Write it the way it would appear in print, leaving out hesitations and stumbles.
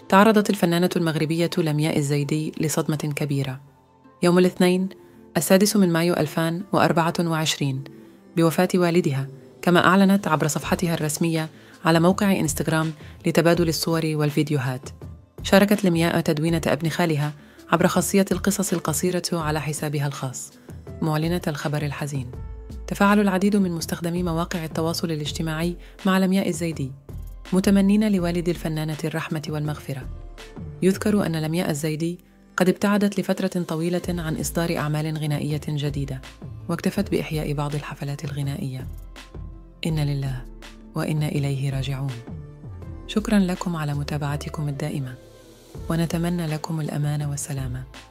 تعرضت الفنانة المغربية لمياء الزيدي لصدمة كبيرة يوم الاثنين 6 مايو 2024 بوفاة والدها، كما أعلنت عبر صفحتها الرسمية على موقع إنستغرام لتبادل الصور والفيديوهات. شاركت لمياء تدوينة ابن خالها عبر خاصية القصص القصيرة على حسابها الخاص معلنة الخبر الحزين. تفاعل العديد من مستخدمي مواقع التواصل الاجتماعي مع لمياء الزيدي متمنين لوالد الفنانة الرحمة والمغفرة. يذكر أن لمياء الزيدي قد ابتعدت لفترة طويلة عن إصدار أعمال غنائية جديدة، واكتفت بإحياء بعض الحفلات الغنائية. إنا لله وإنا إليه راجعون. شكراً لكم على متابعتكم الدائمة، ونتمنى لكم الأمان والسلامة.